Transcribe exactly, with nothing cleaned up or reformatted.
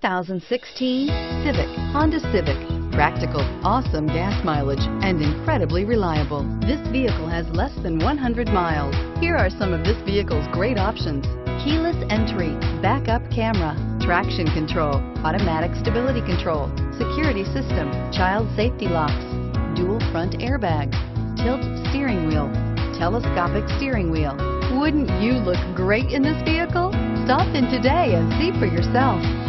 thousand sixteen Civic, Honda Civic. Practical, awesome gas mileage, and incredibly reliable. This vehicle has less than one hundred miles. Here are some of this vehicle's great options: keyless entry, backup camera, traction control, automatic stability control, security system, child safety locks, dual front airbags, tilt steering wheel, telescopic steering wheel. Wouldn't you look great in this vehicle? Stop in today and see for yourself.